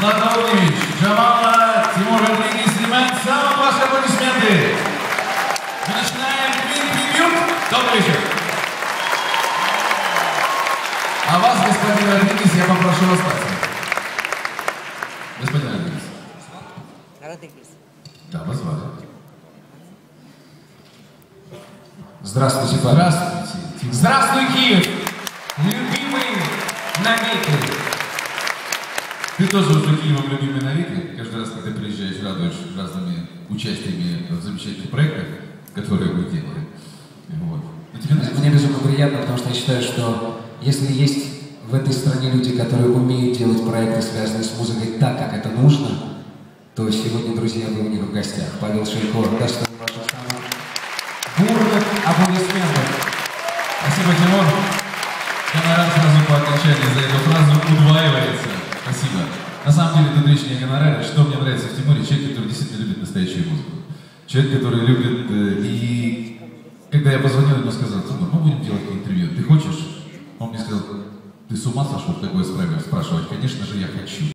Златоурович, Джамала, Тимур Родригес, Сам, ваши аплодисменты. Мы начинаем Queen-трибют. Добрый вечер. А вас, господин Родригес, я попрошу остаться. Господин Родригес. Родригес. Да, вас звали. Здравствуйте, Павел. Здравствуйте. Здравствуй, Киев! Любимый навеки! Ты тоже уже Киевом любимый навеки. Каждый раз, когда приезжаешь, радуешь разными участиями в замечательных проектах, которые мы делаем. Вот. Мне безумно приятно, потому что я считаю, что если есть в этой стране люди, которые умеют делать проекты, связанные с музыкой так, как это нужно, то сегодня, друзья, вы у них в гостях. Павел Шейко, достоин ваших самых бурных аплодисментов. Спасибо, Тимур. Гонорар сразу по окончании за эту фразу удваивается. Спасибо. На самом деле, тут речь не о гонораре. Что мне нравится в Тимуре? Человек, который действительно любит настоящую музыку. Человек, который любит... И когда я позвонил, ему сказал: Тимур, мы будем делать интервью. Ты хочешь? Он мне сказал: ты с ума сошел такое спрашивать? Конечно же, я хочу.